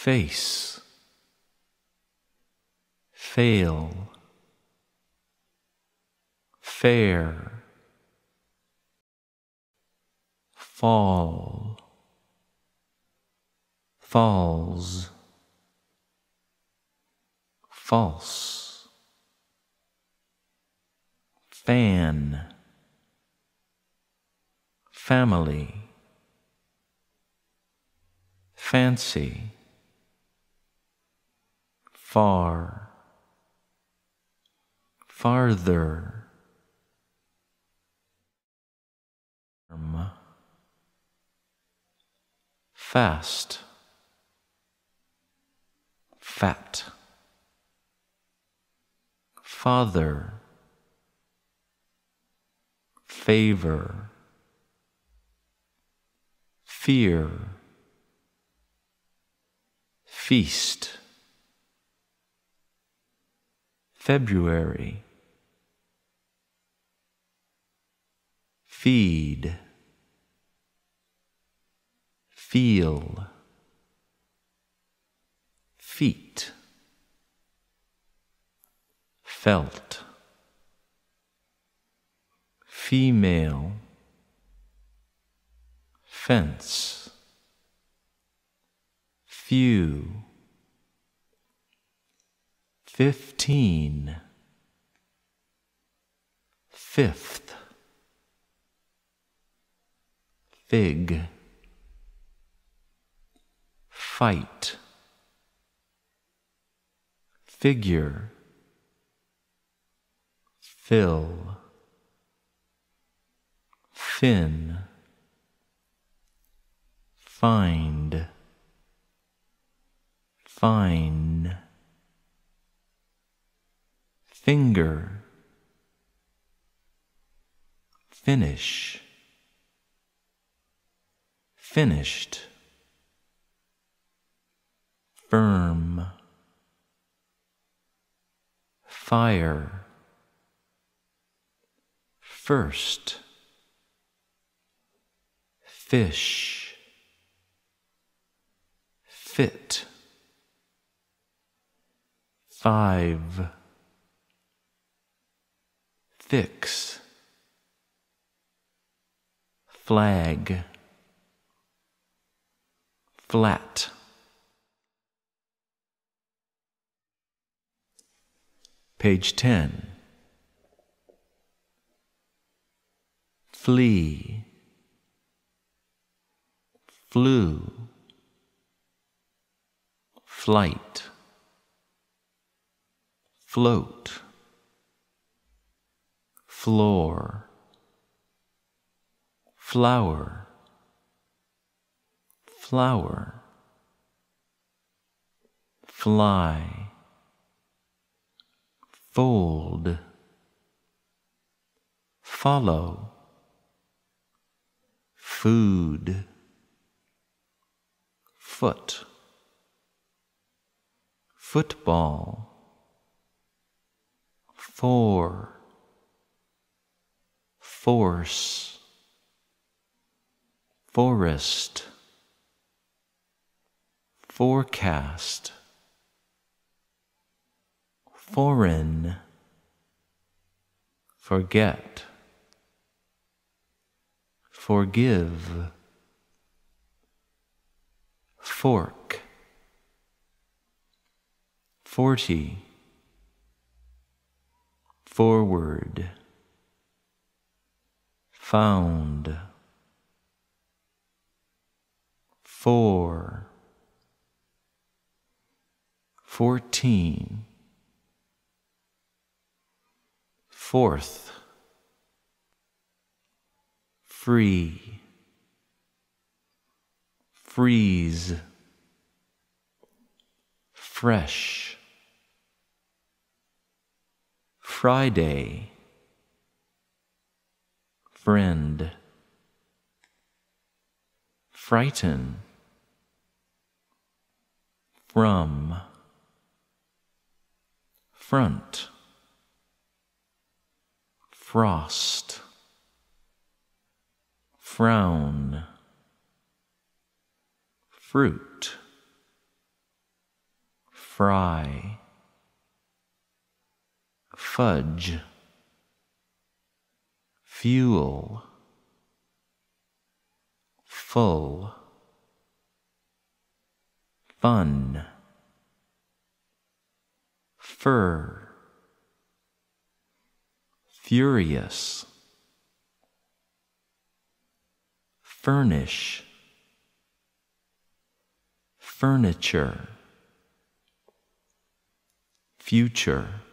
face, fail, fair, fall, falls, false, fan, family, fancy, far, farther, fast, fat, father, favor, fear, feast, February, feed, feel, feet, felt, female, fence, few, 15, fifth, fig, fight, figure, fill, fin, find, fine, finger, finish, finished, firm, fire, first, fish, fit, 5, fix, flag, flat. Page 10. Flee, flew, flight, float, floor, flower, flower, fly, fold, follow, food, foot, football, for, force, forest, forecast, foreign, forget, forgive, fork, 40, forward, found, for, 14, fourth, free, freeze, fresh, Friday, friend, frighten, from, front, frost, frown, fruit, fry, fudge, fuel, full, fun, fur, furious, furnish, furniture, future,